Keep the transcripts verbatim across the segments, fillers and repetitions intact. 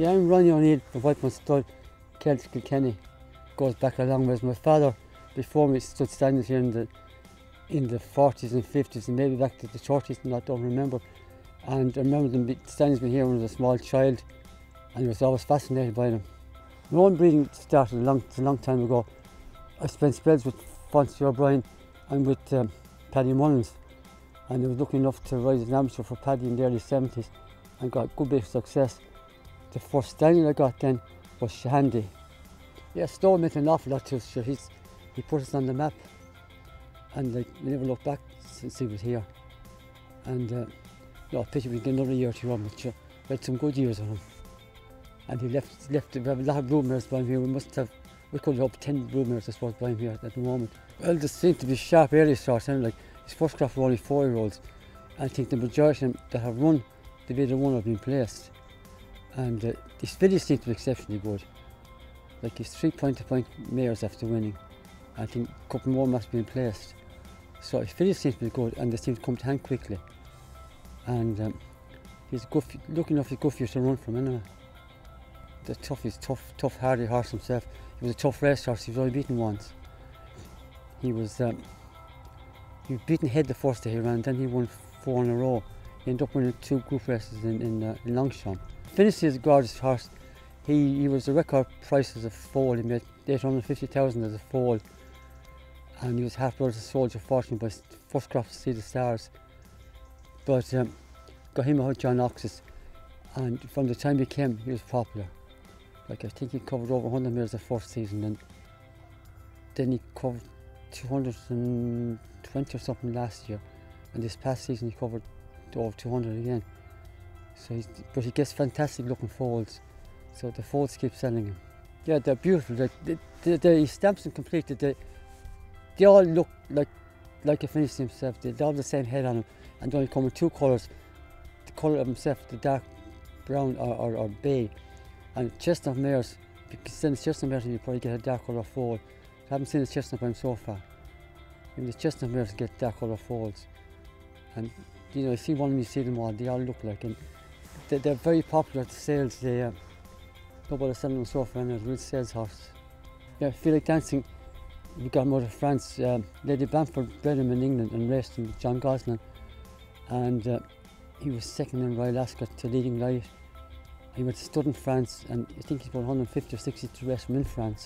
Yeah, I'm Ronnie O'Neill from Whytemount Stud, Celtic Kilkenny. Goes back a long ways. My father, before me, stood standing here in the in the forties and fifties and maybe back to the thirties, and I don't remember. And I remember them standing here when I was a small child, and I was always fascinated by them. My own breeding started a long, a long time ago. I spent spells with Fonzie O'Brien and with um, Paddy Mullins, and I was lucky enough to rise as an amateur for Paddy in the early seventies and got a good bit of success. The first stallion I got then was Shandy. Yeah, Stowe meant an awful lot to us. Sure, he's, he put us on the map, and like, we never looked back since he was here. And uh, no, pity we get another year to run, but sure, we had some good years with him. And he left, left we have a lot of broodmares by him here. We must have, we could have up ten broodmares, I suppose, by him here at the moment. Well, there seems to be sharp early starts, and like his first crop were only four-year-olds. I think the majority of them that have run, they've either won or been placed. And uh, his fillies seem to be exceptionally good. Like his three point-to-point mares after winning. I think a couple more must have been placed. So his fillies seem to be good, and they seem to come to hand quickly. And um, he's good, lucky enough, he's good for you to run from anyway. The tough, he's tough, tough, hardy horse himself. He was a tough race horse. He was only beaten once. He was, um, he was beaten head the first day he ran, then he won four in a row. He ended up winning two group races in, in, uh, in Longchamp. Affinisea is a gorgeous horse. He, he was a record price as a foal. He made eight hundred fifty thousand as a foal. And he was half brother to Soldier Fortune by first crop to see the stars. But um, got him out John Ox's, and from the time he came, he was popular. Like I think he covered over one hundred mares the first season, and then he covered two hundred twenty or something last year, and this past season he covered over two hundred again. So he's, but he gets fantastic looking foals, so the foals keep selling him. Yeah, they're beautiful. Like they, they, they, he stamps them completely. They, they all look like like Affinisea himself. They, they all have the same head on them, and they only come in two colours. The colour of himself, the dark brown or, or, or bay, and chestnut mares. Because then it's chestnut mares, you probably get a dark colour foal. I haven't seen a chestnut by him so far. And the chestnut mares get dark colour foals, and you know, you see one of them, you see them all. They all look like, and they, they're very popular at the sales. They uh, nobody selling them so far, and they're real sales horses. Yeah, I feel like dancing. We got him out of France. Um, Lady Bamford bred him in England and raced him with John Gosling, and uh, he was second in Royal Ascot to Leading Light. He went to stud in France, and I think he's about one hundred fifty or sixty to race him in France.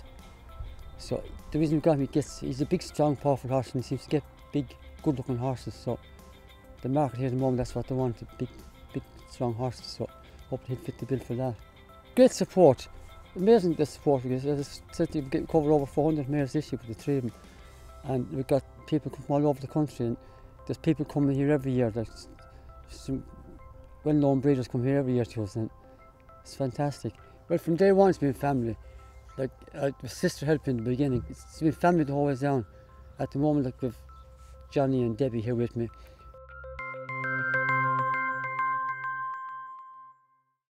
So the reason we got him, he gets, he's a big, strong, powerful horse, and he seems to get big, good-looking horses. So the market here at the moment, that's what they want, the big, big, strong horses. So hopefully he'll fit the bill for that. Great support. Amazing the support, because as I said, we've covered over four hundred mares this year with the three of them, and we've got people come all over the country, and there's people coming here every year. There's some well-known breeders come here every year to us, and it's fantastic. Well, from day one it's been family. Like uh, my sister helped in the beginning. It's been family the whole way down. At the moment, like with Johnny and Debbie here with me,